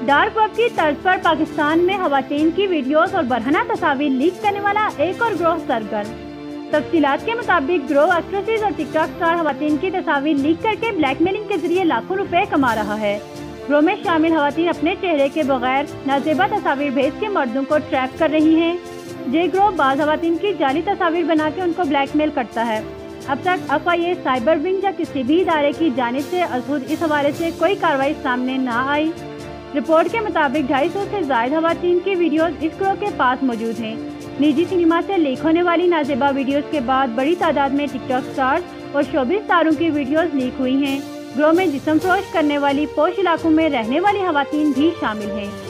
Dark web की तर्ज पर पाकिस्तान में खवातीन की वीडियोस और बरहना तस्वीर लीक करने वाला एक और गिरोह सरगर्म। तफसीलात के मुताबिक गिरोह एक्ट्रेसेस और टिकटॉक स्टार खवातीन की तस्वीर लीक करके ब्लैकमेलिंग के जरिए लाखों रुपए कमा रहा है। गिरोह में शामिल खवातीन अपने चेहरे के बगैर नाजेबा तस्वीर भेज के मर्दों को ट्रैप कर रही हैं। ये गिरोह बाज खवातीन की जाली तस्वीर बना के उनको ब्लैकमेल करता है। अब तक FIA, साइबर विंग या किसी भी इदारे की जानिब से अजहुद इस हवाले से कोई कार्रवाई सामने न आई। रिपोर्ट के मुताबिक 250 से ज्यादा खवातीन की वीडियोस इस गिरोह के पास मौजूद हैं। निजी सिनेमा से लीक होने वाली नाजेबा वीडियोस के बाद बड़ी तादाद में टिकटॉक स्टार्स और शोबिज़ स्टारों की वीडियोस लीक हुई हैं। गिरोह में जिस्म फरोश करने वाली पोश इलाकों में रहने वाली खवातीन भी शामिल हैं।